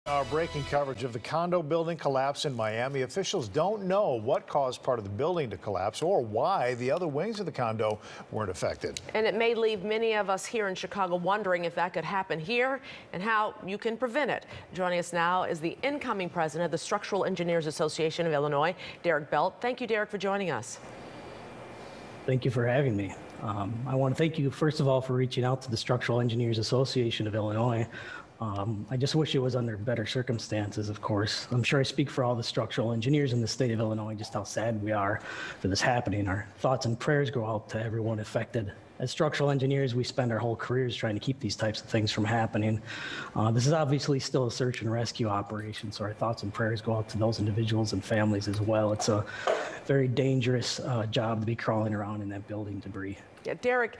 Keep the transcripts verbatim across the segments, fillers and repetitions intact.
Our breaking coverage of the condo building collapse in Miami. Officials don't know what caused part of the building to collapse or why the other wings of the condo weren't affected. And it may leave many of us here in Chicago wondering if that could happen here and how you can prevent it. Joining us now is the incoming president of the Structural Engineers Association of Illinois, Derek Boeldt. Thank you, Derek, for joining us. Thank you for having me. Um, I want to thank you, first of all, for reaching out to the Structural Engineers Association of Illinois. Um, I just wish it was under better circumstances, of course. I'm sure I speak for all the structural engineers in the state of Illinois, just how sad we are for this happening. Our thoughts and prayers go out to everyone affected. As structural engineers, we spend our whole careers trying to keep these types of things from happening. Uh, this is obviously still a search and rescue operation, so our thoughts and prayers go out to those individuals and families as well. It's a very dangerous uh, job to be crawling around in that building debris. Yeah, Derek,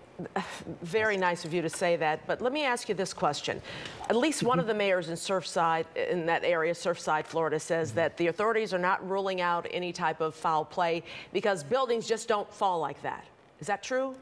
very nice of you to say that, but let me ask you this question. At least one of the mayors in Surfside, in that area, Surfside, Florida, says that the authorities are not ruling out any type of foul play because buildings just don't fall like that. Is that true?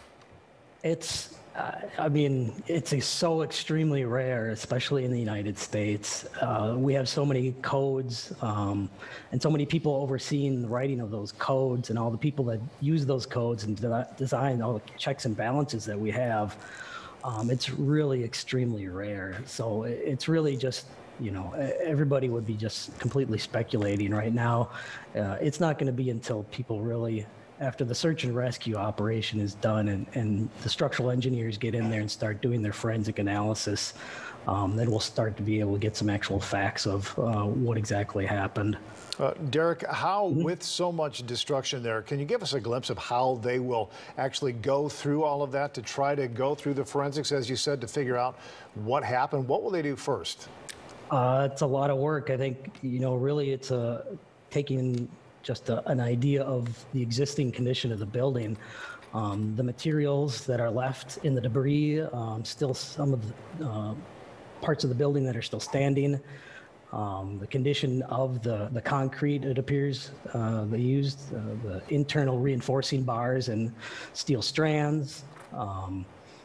It's, uh, I mean, it's a, so extremely rare, especially in the United States. Uh, we have so many codes um, and so many people overseeing the writing of those codes and all the people that use those codes and de design all the checks and balances that we have. Um, it's really extremely rare. So it's really just, you know, everybody would be just completely speculating right now. Uh, it's not going to be until people really, after the search and rescue operation is done and, and the structural engineers get in there and start doing their forensic analysis, um, then we'll start to be able to get some actual facts of uh, what exactly happened. Uh, Derek, how, mm-hmm. with so much destruction there, can you give us a glimpse of how they will actually go through all of that to try to go through the forensics, as you said, to figure out what happened? What will they do first? Uh, it's a lot of work. I think, you know, really it's a, taking just a, an idea of the existing condition of the building. Um, the materials that are left in the debris, um, still some of the uh, parts of the building that are still standing. Um, the condition of the, the concrete, it appears uh, they used, uh, the internal reinforcing bars and steel strands. Um,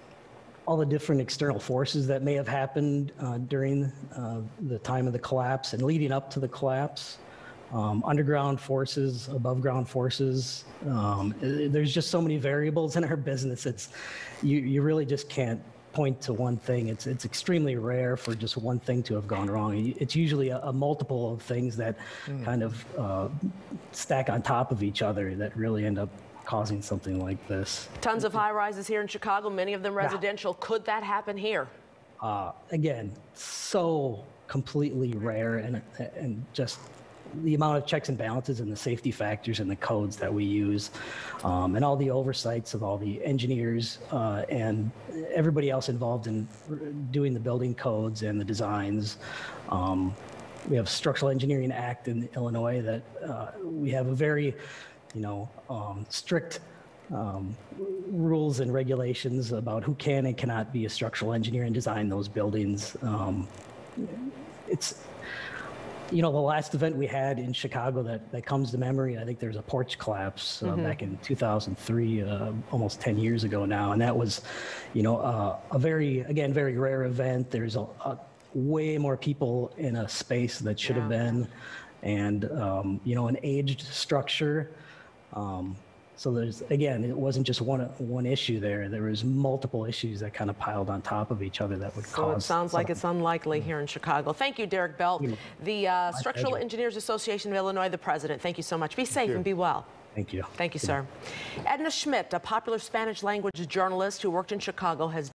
all the different external forces that may have happened uh, during uh, the time of the collapse and leading up to the collapse. Um, underground forces, above ground forces. Um, there's just so many variables in our business. It's, you, you really just can't point to one thing. It's, it's extremely rare for just one thing to have gone wrong. It's usually a, a multiple of things that mm. kind of uh, stack on top of each other that really end up causing something like this. Tons of high rises here in Chicago, many of them residential. Yeah. Could that happen here? Uh, again, so completely rare and, and just the amount of checks and balances and the safety factors and the codes that we use um, and all the oversights of all the engineers uh, and everybody else involved in doing the building codes and the designs. Um, we have Structural Engineering Act in Illinois that uh, we have a very, you know, um, strict um, rules and regulations about who can and cannot be a structural engineer and design those buildings. Um, it's, You know, the last event we had in Chicago that, that comes to memory, I think there was a porch collapse uh, mm-hmm. back in two thousand three, uh, almost ten years ago now. And that was, you know, uh, a very, again, very rare event. There's a, a way more people in a space that should yeah. have been. And, um, you know, an aged structure. Um, So there's, again, it wasn't just one one issue there. There was multiple issues that kind of piled on top of each other that would so cause. So it sounds like it's unlikely here in Chicago. Thank you, Derek Boeldt, the uh, Structural Engineers Association of Illinois, the president. Thank you so much. Be safe and be well. Thank you. Thank you, sir. Edna Schmidt, a popular Spanish language journalist who worked in Chicago, has